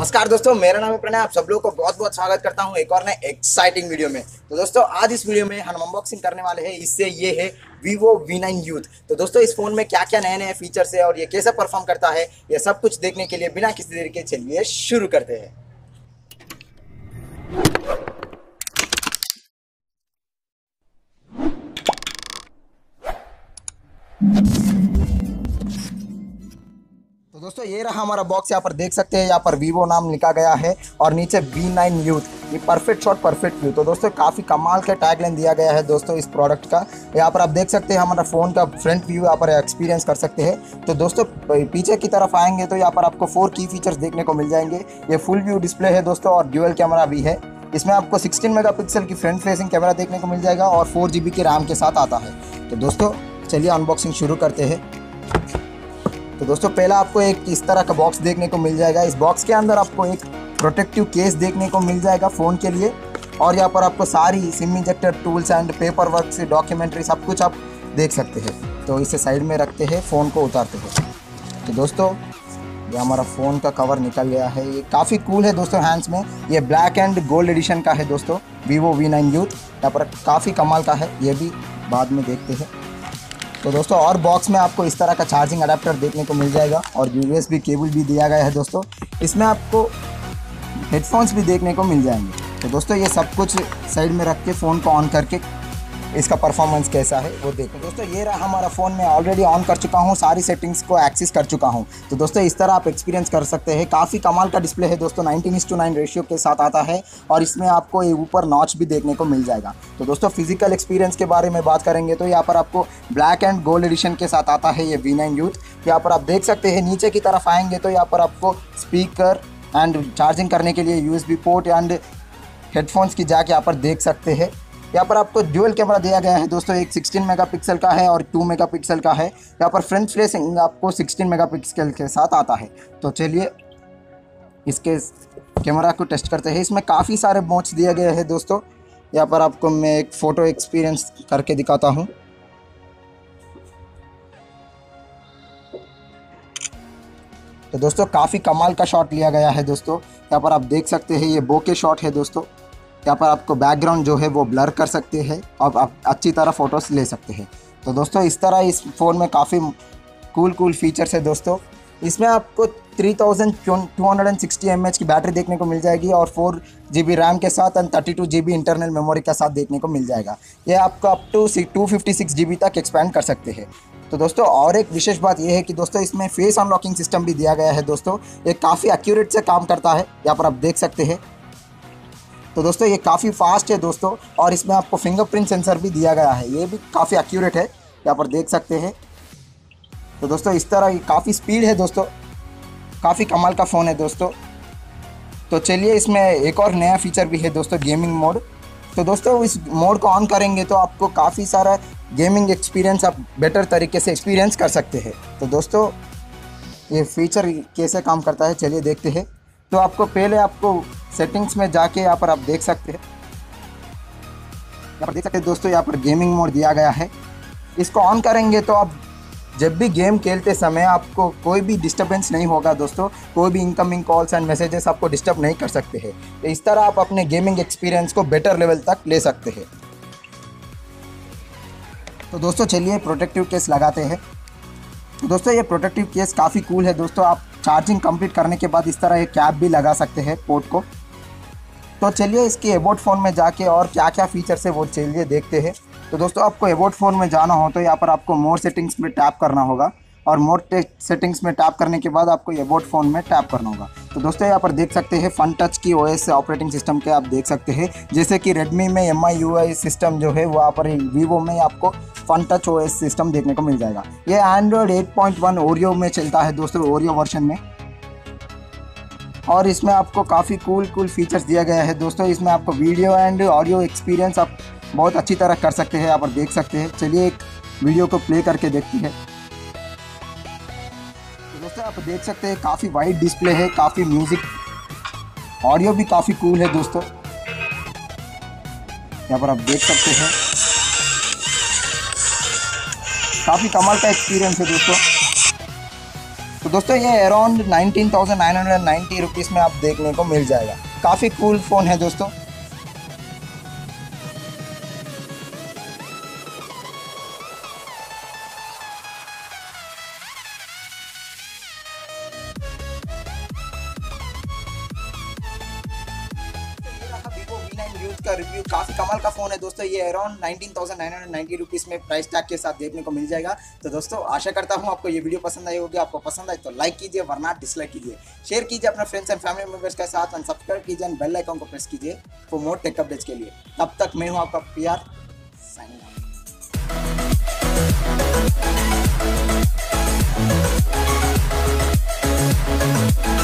नमस्कार दोस्तों, मेरा नाम है प्रणय। आप सब लोगों को बहुत बहुत स्वागत करता हूं एक और नए एक्साइटिंग वीडियो में। तो दोस्तों आज इस वीडियो में हम अनबॉक्सिंग करने वाले हैं। इससे ये है Vivo V9 Youth। तो दोस्तों इस फोन में क्या क्या नए नए फीचर्स है और ये कैसे परफॉर्म करता है, ये सब कुछ देखने के लिए बिना किसी देरी के चलिए शुरू करते हैं। तो दोस्तों ये रहा हमारा बॉक्स। यहाँ पर देख सकते हैं, यहाँ पर Vivo नाम लिखा गया है और नीचे V9 Youth, ये परफेक्ट शॉट परफेक्ट व्यू। तो दोस्तों काफ़ी कमाल का टैगलाइन दिया गया है दोस्तों इस प्रोडक्ट का। यहाँ पर आप देख सकते हैं हमारा फ़ोन का फ्रंट व्यू यहाँ पर एक्सपीरियंस कर सकते हैं। तो दोस्तों पीछे की तरफ आएंगे तो यहाँ पर आपको 4 की फीचर्स देखने को मिल जाएंगे। ये फुल व्यू डिस्प्ले है दोस्तों और ड्यूअल कैमरा भी है। इसमें आपको 16 मेगापिक्सल की फ्रंट फेसिंग कैमरा देखने को मिल जाएगा और 4 GB की रैम के साथ आता है। तो दोस्तों चलिए अनबॉक्सिंग शुरू करते हैं। तो दोस्तों पहला आपको एक इस तरह का बॉक्स देखने को मिल जाएगा। इस बॉक्स के अंदर आपको एक प्रोटेक्टिव केस देखने को मिल जाएगा फ़ोन के लिए, और यहाँ पर आपको सारी SIM injector tools and paper work से डॉक्यूमेंट्री सब कुछ आप देख सकते हैं। तो इसे साइड में रखते हैं, फ़ोन को उतारते हैं। तो दोस्तों ये हमारा फ़ोन का कवर निकल गया है। ये काफ़ी कूल है दोस्तों हैंड्स में। ये ब्लैक एंड गोल्ड एडिशन का है दोस्तों, Vivo V9 Youth। यहाँ पर काफ़ी कमाल का है, ये भी बाद में देखते हैं। तो दोस्तों और बॉक्स में आपको इस तरह का चार्जिंग अडेप्टर देखने को मिल जाएगा और USB केबल भी दिया गया है दोस्तों। इसमें आपको हेडफोन्स भी देखने को मिल जाएंगे। तो दोस्तों ये सब कुछ साइड में रख के फ़ोन को ऑन करके इसका परफॉर्मेंस कैसा है वो देखो। दोस्तों ये रहा हमारा फ़ोन, मैं ऑलरेडी ऑन कर चुका हूँ, सारी सेटिंग्स को एक्सेस कर चुका हूँ। तो दोस्तों इस तरह आप एक्सपीरियंस कर सकते हैं। काफ़ी कमाल का डिस्प्ले है दोस्तों, 19:9 रेशियो के साथ आता है और इसमें आपको ये ऊपर नॉच भी देखने को मिल जाएगा। तो दोस्तों फिजिकल एक्सपीरियंस के बारे में बात करेंगे तो यहाँ पर आपको ब्लैक एंड गोल्ड एडिशन के साथ आता है ये V9 Youth। यहाँ पर आप देख सकते हैं, नीचे की तरफ आएंगे तो यहाँ पर आपको स्पीकर एंड चार्जिंग करने के लिए USB पोर्ट एंड हेडफोन्स की जैक यहाँ पर देख सकते हैं। यहाँ पर आपको ड्यूअल कैमरा दिया गया है दोस्तों, एक 16 मेगापिक्सल का है और 2 मेगापिक्सल का है। यहाँ पर फ्रंट फेसिंग आपको 16 मेगापिक्सल के साथ आता है। तो चलिए इसके कैमरा को टेस्ट करते हैं। इसमें काफ़ी सारे मोड्स दिए गए हैं दोस्तों। यहाँ पर आपको मैं एक फ़ोटो एक्सपीरियंस करके दिखाता हूँ। तो दोस्तों काफ़ी कमाल का शॉट लिया गया है दोस्तों। यहाँ पर आप देख सकते हैं ये बोके शॉट है दोस्तों। यहाँ पर आपको बैकग्राउंड जो है वो ब्लर कर सकते हैं और आप अच्छी तरह फ़ोटोज़ ले सकते हैं। तो दोस्तों इस तरह इस फ़ोन में काफ़ी कूल फीचर्स है दोस्तों। इसमें आपको 3260 mAh की बैटरी देखने को मिल जाएगी और 4 GB रैम के साथ एंड 32 GB इंटरनल मेमोरी के साथ देखने को मिल जाएगा। ये आपको अप टू 256 GB तक एक्सपेंड कर सकते हैं। तो दोस्तों और एक विशेष बात यह है कि दोस्तों इसमें फेस अनलॉकिंग सिस्टम भी दिया गया है दोस्तों। ये काफ़ी एक्यूरेट से काम करता है, यहाँ पर आप देख सकते हैं। तो दोस्तों ये काफ़ी फास्ट है दोस्तों और इसमें आपको फिंगरप्रिंट सेंसर भी दिया गया है, ये भी काफ़ी एक्यूरेट है, यहाँ पर देख सकते हैं। तो दोस्तों इस तरह काफ़ी स्पीड है दोस्तों, काफ़ी कमाल का फ़ोन है दोस्तों। तो चलिए इसमें एक और नया फीचर भी है दोस्तों, गेमिंग मोड। तो दोस्तों इस मोड को ऑन करेंगे तो आपको काफ़ी सारा गेमिंग एक्सपीरियंस आप बेटर तरीके से एक्सपीरियंस कर सकते हैं। तो दोस्तों ये फीचर कैसे काम करता है चलिए देखते हैं। तो आपको पहले आपको सेटिंग्स में जाके यहाँ पर आप देख सकते हैं, यहाँ पर देख सकते हैं दोस्तों, यहाँ पर गेमिंग मोड दिया गया है। इसको ऑन करेंगे तो आप जब भी गेम खेलते समय आपको कोई भी डिस्टर्बेंस नहीं होगा दोस्तों। कोई भी इनकमिंग कॉल्स एंड मैसेजेस आपको डिस्टर्ब नहीं कर सकते हैं। तो इस तरह आप अपने गेमिंग एक्सपीरियंस को बेटर लेवल तक ले सकते हैं। तो दोस्तों चलिए प्रोटेक्टिव केस लगाते हैं। तो दोस्तों ये प्रोटेक्टिव केस काफ़ी कूल है दोस्तों। आप चार्जिंग कंप्लीट करने के बाद इस तरह एक कैप भी लगा सकते हैं पोर्ट को। तो चलिए इसके अबाउट फ़ोन में जाके और क्या क्या फीचर्स है वो चलिए देखते हैं। तो दोस्तों आपको अबाउट फ़ोन में जाना हो तो यहाँ पर आपको मोर सेटिंग्स में टैप करना होगा और मोर सेटिंग्स में टैप करने के बाद आपको अबाउट फ़ोन में टैप करना होगा। तो दोस्तों यहाँ पर देख सकते हैं फन टच की OS ऑपरेटिंग सिस्टम के आप देख सकते हैं। जैसे कि रेडमी में MIUI सिस्टम जो है वहाँ पर वीवो में आपको फन टच OS सिस्टम देखने को मिल जाएगा। ये एंड्रॉयड 8.1 ओरियो में चलता है दोस्तों, ओरियो वर्जन में। और इसमें आपको काफ़ी कूल फीचर्स दिया गया है दोस्तों। इसमें आपको वीडियो एंड ऑडियो एक्सपीरियंस आप बहुत अच्छी तरह कर सकते हैं, यहाँ पर देख सकते हैं। चलिए एक वीडियो को प्ले करके देखते हैं। तो दोस्तों आप देख सकते हैं काफ़ी वाइड डिस्प्ले है, काफ़ी म्यूज़िक ऑडियो भी काफ़ी कूल है दोस्तों, यहाँ पर आप देख सकते हैं। काफ़ी कमाल का एक्सपीरियंस है दोस्तों। तो दोस्तों ये अराउंड 19,990 रुपीज़ में आप देखने को मिल जाएगा। काफ़ी कूल फ़ोन है दोस्तों। वीवो V9 यूथ का रिव्यू, काफ़ी कमाल का फ़ोन है दोस्तों। ये अराउंड 19,990 रुपीज़ में प्राइस टैग के साथ देखने को मिल जाएगा। तो दोस्तों आशा करता हूँ आपको ये वीडियो पसंद आई होगी। आपको पसंद आए तो लाइक कीजिए, वरना डिसलाइक कीजिए। शेयर कीजिए अपने फ्रेंड्स एंड फैमिली मेंबर्स के साथ, एंड सब्सक्राइब कीजिए एंड बेल आइकन को प्रेस कीजिए फॉर मोर टेक अपडेट्स के लिए। तब तक मैं हूँ आपका PR साइनिंग आउट।